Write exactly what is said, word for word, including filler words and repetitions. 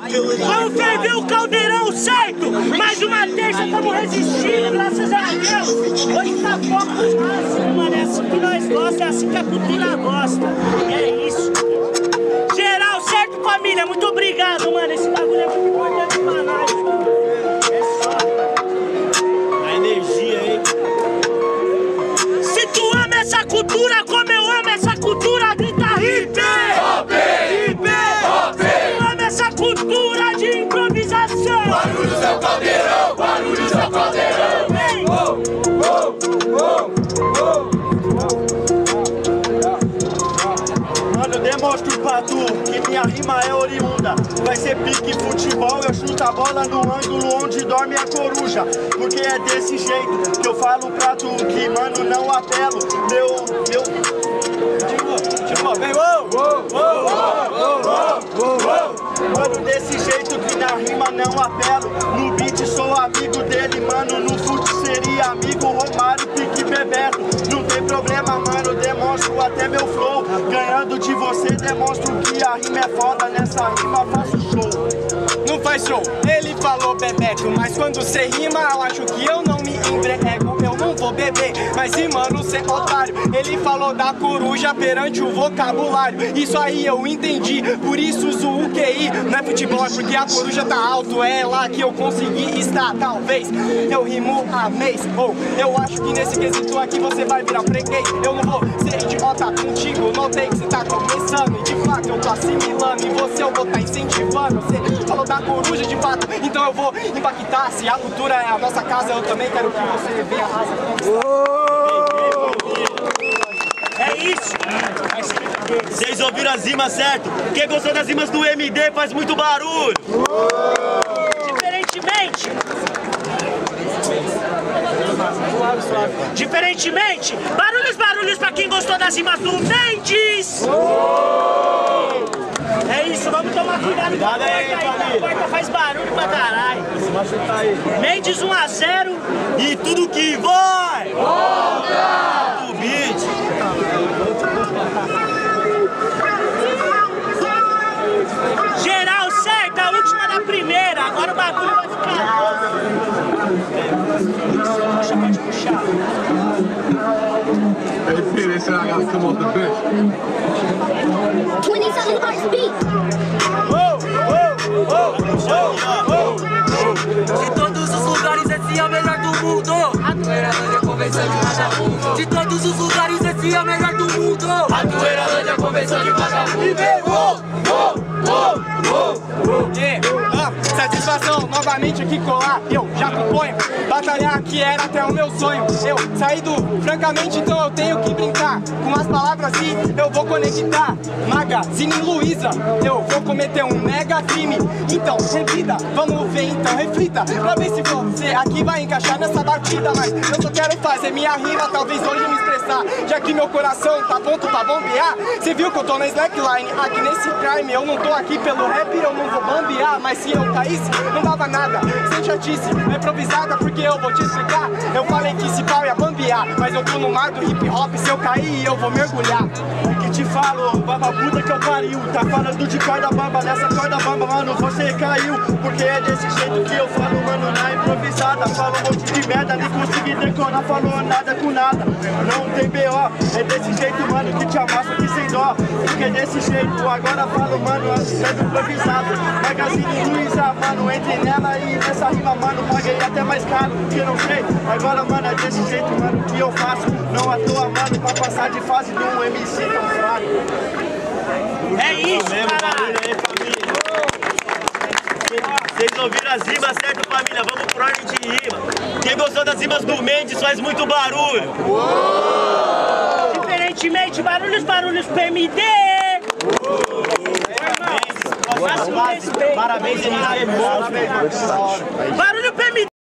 Vamos ferver o caldeirão, certo? Mais uma terça, estamos resistindo, graças a Deus. Hoje tá foco no máximo, mano. É assim que nós gostamos, é assim que a cultura gosta. É isso. Geral, certo, família? Muito obrigado, mano. Esse bagulho é muito importante pra nós. É só. A energia aí. Se tu ama essa cultura como eu amo essa cultura, grita hip! Cultura de improvisação. Barulhos é o caldeirão, barulhos é o caldeirão. Vem. Oh, oh, oh, oh. Mano, demonstro pra tu que minha rima é oriunda. Vai ser pique futebol, eu chuto a bola no ângulo onde dorme a coruja. Porque é desse jeito que eu falo pra tu que, mano, não apelo. Meu, meu... Tipo, tipo, vem, oh, oh, oh, oh, oh, oh, oh. Mano, desse jeito que na rima não apelo. No beat sou amigo dele, mano. No fute seria amigo Romário, Pique Bebeto. Não tem problema, mano, demonstro até meu flow. Ganhando de você, demonstro que a rima é foda. Nessa rima faço show. Não faz show, ele falou bebeco, mas quando cê rima eu acho que eu não me embrego, eu não vou beber, mas rimando cê otário. Ele falou da coruja perante o vocabulário, isso aí eu entendi, por isso uso o Q I. Não é futebol, é porque a coruja tá alto, é lá que eu consegui estar, talvez eu rimo a mês, ou eu acho que nesse quesito aqui você vai virar freguês. Eu não vou ser idiota contigo, notei que cê tá começando, e de fato eu tô assimilando, e você eu vou tá incentivando. Você falou da coruja de fato, então eu vou impactar. Se a cultura é a nossa casa, eu também quero que você venha arrasa conquistar. É isso. Vocês ouviram as rimas, certo? Quem gostou das rimas do M D faz muito barulho. Diferentemente Diferentemente barulhos, barulhos pra quem gostou das rimas do Mendes. É isso, vamos tomar cuidado, cuidado com a porta aí, aí, a porta faz barulho pra caralho. Mendes um a zero. E tudo que vai volta do beat. Geral, certo, a última da primeira. Agora o bagulho vai ficar. Puxa, pode puxar. Hey, P, they said I gotta come off the bench. twenty-seven heartbeat. Oh, oh, oh, oh, oh. De todos os lugares, esse é o melhor do mundo. A Tueiralândia convenção de vagabundo. De todos os lugares, esse é o melhor do mundo. A Tueiralândia convenção de vagabundo. E vem, oh, oh, oh, oh, oh. Yeah. Ah, satisfação novamente aqui colar. Eu já componho. Batalhar que era até o meu sonho. Eu saí do francamente, então eu tenho que brincar com as palavras e eu vou conectar. Magazine Luiza, eu vou cometer um mega crime. Então, revida, vamos ver, então reflita pra ver se você aqui vai encaixar nessa batida. Mas eu só quero fazer minha rima, talvez hoje me expressar, já que meu coração tá pronto pra bombear. Cê viu que eu tô na slackline, aqui nesse crime. Eu não tô aqui pelo rap, eu não vou bambear. Mas se eu caísse, não dava nada. Sem chatice, é improvisada, porque eu vou te explicar. Eu falei que esse pau ia bambear, mas eu tô no mar do hip hop. Se eu cair, eu vou mergulhar. Que te falo, baba puta que eu pariu. Tá falando de corda bamba, nessa corda bamba, mano, você caiu. Porque é desse jeito que eu falo, mano, na improvisada. Falo um monte de merda, nem consegui decorar, falou nada com nada. Não tem B O, é desse jeito, mano, que te amassa aqui sem dó. Porque é desse jeito, agora falo, mano, sendo improvisado. Magazine Luiza, mano, entre nela e nessa rima, mano, paguei até mais caro, porque não sei. Agora, mano, é desse jeito, mano, que eu faço. Não à toa, mano, pra passar de fase de um M C tão fraco. É isso, caralho. Vocês ouviram as rimas, certo, família? Vamos pro ordem de rima. Quem gostou das rimas do Mendes faz muito barulho. Uou! Diferentemente, barulhos, barulhos P M D. Parabéns, parabéns, M D. Parabéns, M D. Barulho P M D.